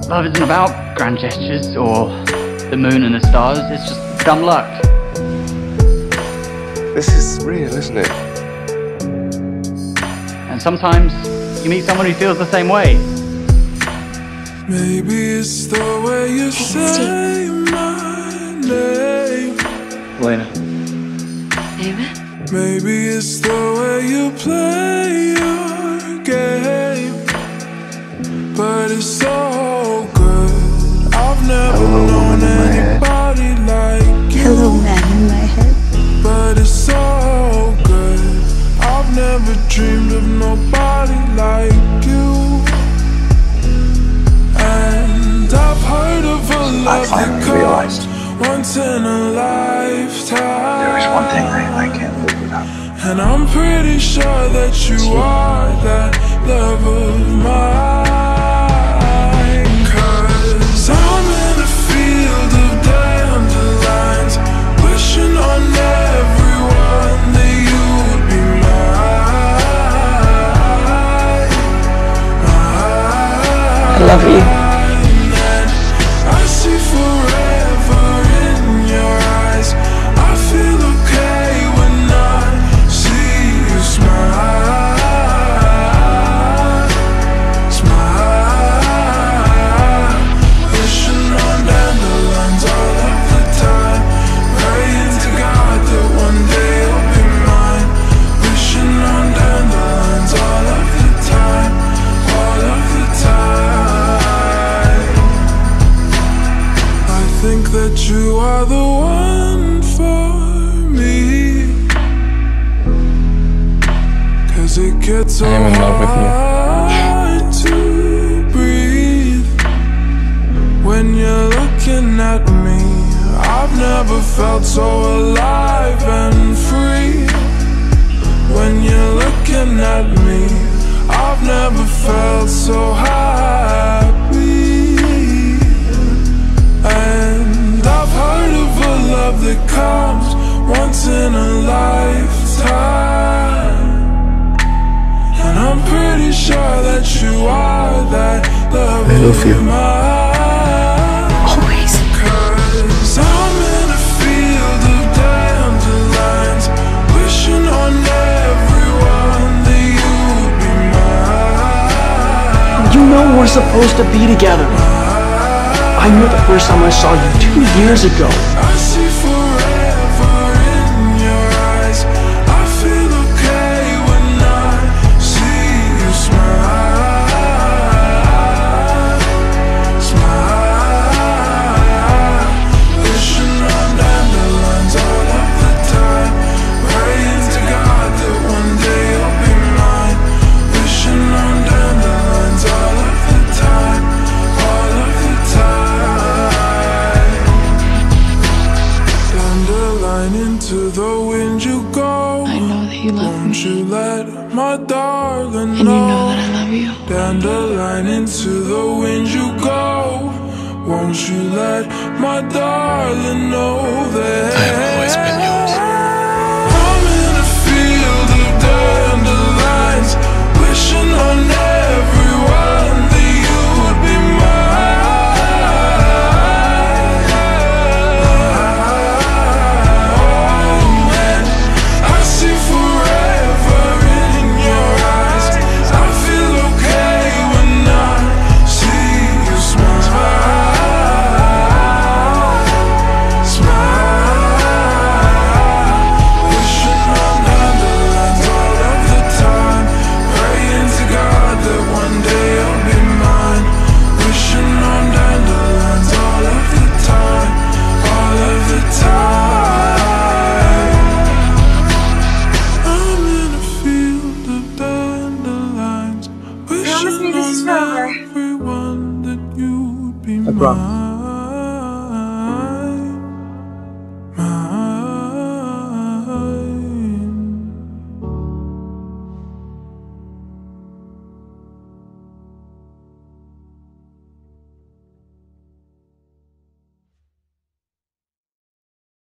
Love isn't about grand gestures or the moon and the stars, it's just dumb luck. This is real, isn't it? And sometimes you meet someone who feels the same way. Maybe it's the way you say my name. Elena. David? Maybe it's the way you play your game. But it's so good. I've never known anybody like you. Hello, man in my head. But it's so good. I've never dreamed of nobody like you. And I've heard of a love that comes once in a lifetime. There is one thing I can't live without. And I'm pretty sure that you are that love of mine. 'Cause I'm in a field of dandelions, wishing on everyone that you would be mine. I love you. I see forever in your eyes. I feel okay when I see you smile. Smile. Wishing on dandelions all of the time. Praying to God that one day you'll be mine. Wishing on dandelions all of the time. All of the time. I think that you are the one for me. 'Cause it gets so hard to breathe when you're looking at me. I've never felt so alive and free. When you're looking at me, I've never felt so happy. And I've heard of a love that comes once in a lifetime. And I'm pretty sure that you are that love of mine. Always. 'Cause I'm in a field of dandelions, wishing on everyone that you would be mine. You know we're supposed to be together. I knew the first time I saw you 2 years ago. I see forever in your eyes. I feel okay when I see you smile. Smile. Wishing on dandelions all of the time. Praying to God that one day you'll be mine. Wishing on dandelions all of the time. All of the time. Dandelion, into the wind you go. I know that you love Won't me. you let my darling And you know that I love you. Dandelion, into the wind you go. Won't you let my darling know that I have always been yours. I'm in a field of dandelions, wishing on everyone that you would be mine. And I see forever in your eyes. I feel okay when I see you smile. Smile. Wishing on dandelions all of the time. Praying to God that one day you'll be mine. Wishing on dandelions all of the time. All of the time. I'm in a field of dandelions, wishing on everyone that you'd be mine.